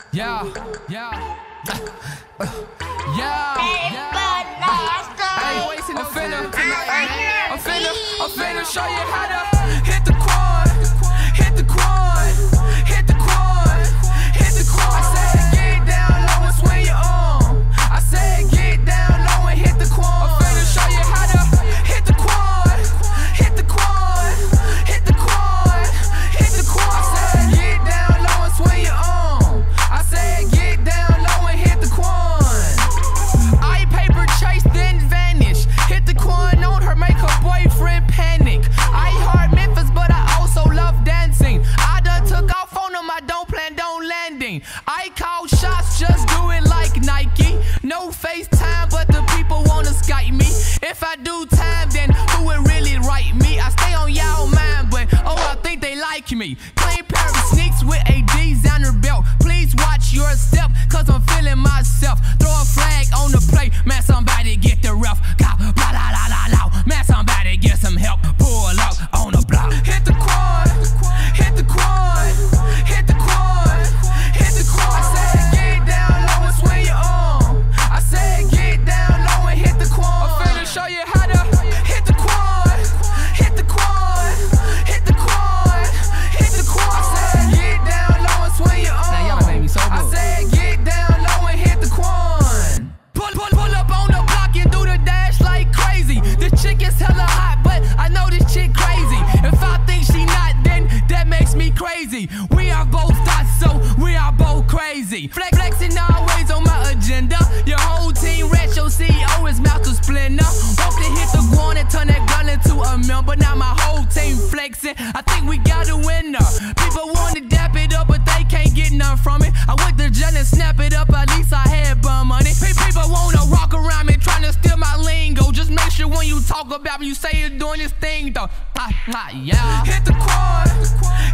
Yeah. I'm finna show you how to hit the quad, hit the quad, hit the quad, hit the quad. I said get down low and swing your arm. I said get down low and hit the quad. I'm finna show you how to hit the quad, hit the quad, hit the quad, hit the quad. I said get down low and swing your arm. I said get down low and hit the quad. I paper chase then vanish. Hit the quad on her, make her boyfriend panic. I heart Memphis, but I also love dancing. I done took off on them, I don't plan on landing. I call shots, just do it like Nike. No FaceTime, but the people wanna Skype me. If I do time, then who would really write me? I stay on y'all mind, but oh, I think they like me. Clean pair of sneaks with a designer belt. Please watch your step, cause I'm feeling myself. Throw a flag on the plate, man, somebody get the ref. Blah, la, la, la, la. Man, somebody get some help. Pull up on the block. Hit the quad, hit the quad, hit the quad, hit the quad. I said get down low and swing your arm. I said get down low and hit the quad. I'm finna show you how to hit the quad, hit the quad, hit the quad, hit the quad. I said get down low and swing your arm. Now y'all made me so good. I said get down low and hit the quad. Pull up on the block and do the dash like crazy. This chick is hella hot, but I know this chick crazy. If I think she not, then that makes me crazy. We are both thoughts, so we are both crazy. Flexing always on my agenda. Your whole team rich, your CEO is mouth to splendor. Hope to hit the guan and turn that gun into a member. Now my whole team flexing. I think we got a winner. People want to dap it up, but they can't get none from it. I went to jail and snap it up, at least I had bum money. People wanna rock around me, trying to steal my lingo. Just make sure when you talk about me, you say you're doing this thing though. Yeah. Hit the quad,